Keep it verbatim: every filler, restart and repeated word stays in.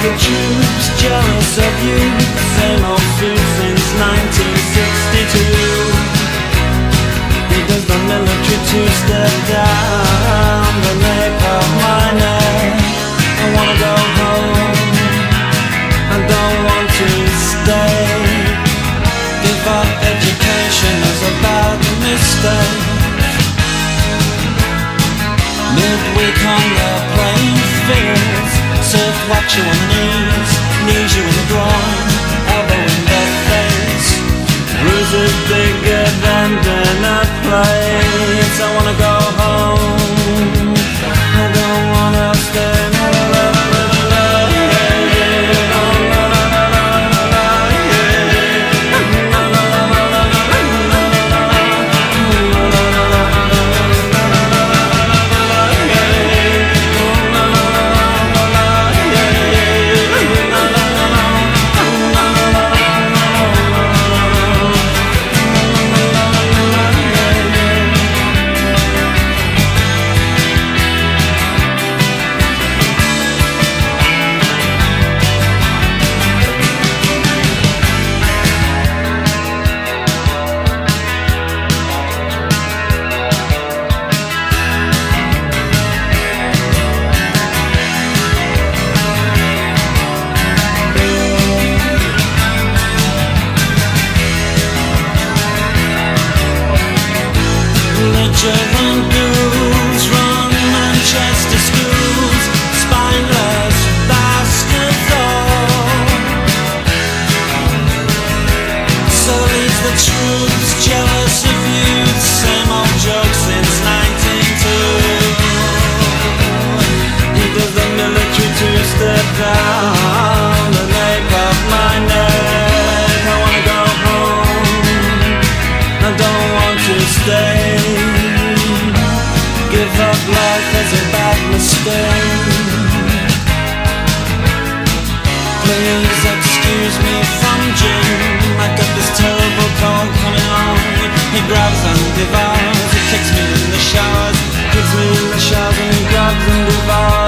the troops jealous of you. Same old food since nineteen sixty-two. He does the military two-step down the nape of my neck. I wanna go home, I don't want to stay. Give up education is a bad mistake. Midweek on the playing fields, surf watch you on the knees, knees you in the groin, elbow in the face. Bruises bigger than dinner plates. I wanna go home, I don't wanna stay. Belligerent ghouls run Manchester schools, spineless bastards all. So leaves the troops jealous of you. Same old joke since nineteen oh two. He does the military two-step down the nape of my neck. I wanna go home, I don't want to stay. Give up life as a bad mistake. Please excuse me from Jim, I got this terrible cold coming on. He grabs and devours, he kicks me in the showers, kicks me in the showers and he grabs and devours.